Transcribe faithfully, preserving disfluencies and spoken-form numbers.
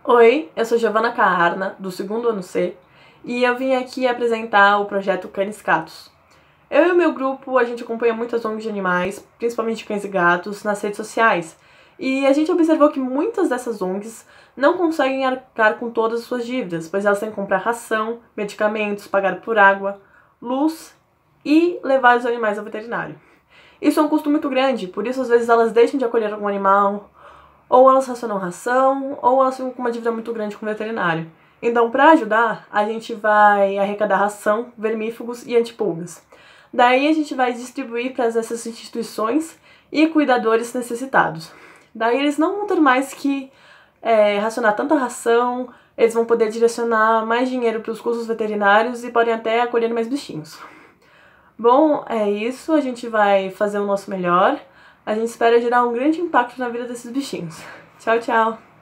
Oi, eu sou Giovana Carna, do segundo ano C, e eu vim aqui apresentar o projeto Canis Catus. Eu e o meu grupo, a gente acompanha muitas O N Gs de animais, principalmente cães e gatos, nas redes sociais, e a gente observou que muitas dessas O N Gs não conseguem arcar com todas as suas dívidas, pois elas têm que comprar ração, medicamentos, pagar por água, luz e levar os animais ao veterinário. Isso é um custo muito grande, por isso às vezes elas deixam de acolher algum animal, ou elas racionam ração, ou elas ficam com uma dívida muito grande com o veterinário. Então, para ajudar, a gente vai arrecadar ração, vermífugos e antipulgas. Daí a gente vai distribuir para essas instituições e cuidadores necessitados. Daí eles não vão ter mais que é, racionar tanta ração, eles vão poder direcionar mais dinheiro para os custos veterinários e podem até acolher mais bichinhos. Bom, é isso, a gente vai fazer o nosso melhor. A gente espera gerar um grande impacto na vida desses bichinhos. Tchau, tchau!